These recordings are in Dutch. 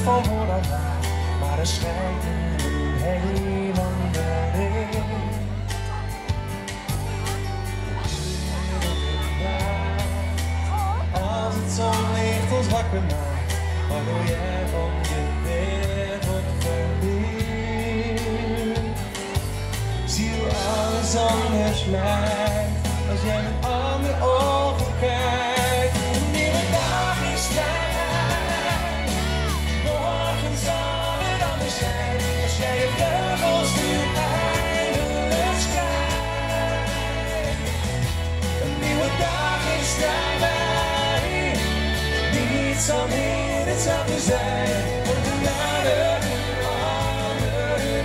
van voor dan waar, maar er schijnt nu een heel ander licht. Als het zonlicht ons wakker maakt, waardoor jij van je wereld verliest. Zie hoe alles anders lijkt, als jij met andere ogen kijkt. Een nieuwe dag is vrij, morgen zal het anders zijn, als jij je vleugels nu eindelijk schrijft. Een nieuwe dag is nabij, niets zal meer hetzelfde zijn, want we naderen een andere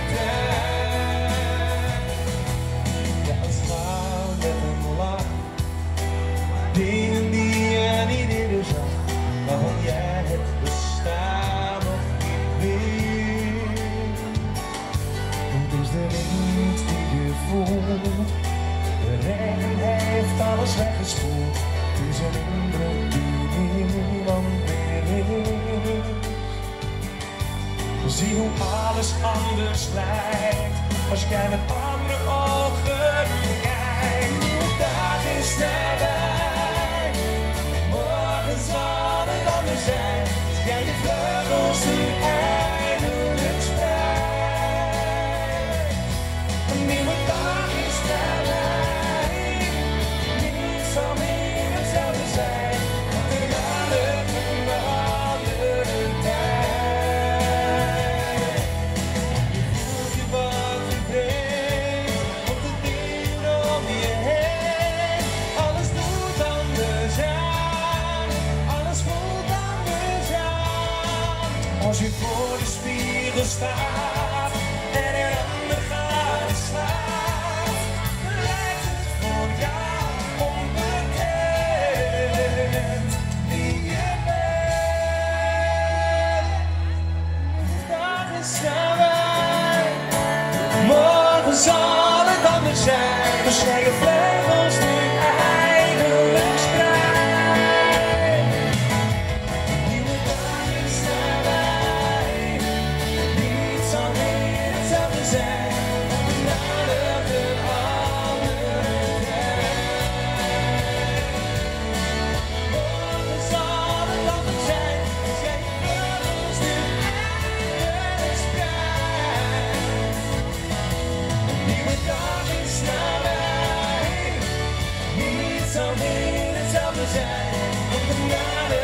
tijd. Ja, het gaat met een lach, dingen die je niet eerder zag, waarvan jij het bestaan nog niet weet. Het is de wind die je voelt, de regen heeft alles weggespoeld, het is een indruk die niemand meer heeft. Zie hoe alles anders lijkt, als jij met andere ogen kijkt. De dag is nabij, morgen zal het anders zijn, als jij je vleugels nu eindelijk spreidt. Een nieuwe dag is nabij, niets zal meer hetzelfde zijn, want we naderen een andere tijd. Je voelt je wat bevreesd, op de dingen om je heen. Alles doet anders aan, alles voelt anders aan. Als je voor de spiegel staat en een ander gaat slaat, lijkt het voor jou onbekend wie je bent. Dag is nabij, morgen zal het anders zijn, als jij je vleugels nu eindelijk spreidt. Nieuwe dag is nabij, niets zal meer hetzelfde zijn, we naderen een andere tijd. Morgen zal het anders zijn, als jij je vleugels nu eindelijk spreidt. Een nieuwe dag is nabij, niets zal meer hetzelfde zijn, want we naderen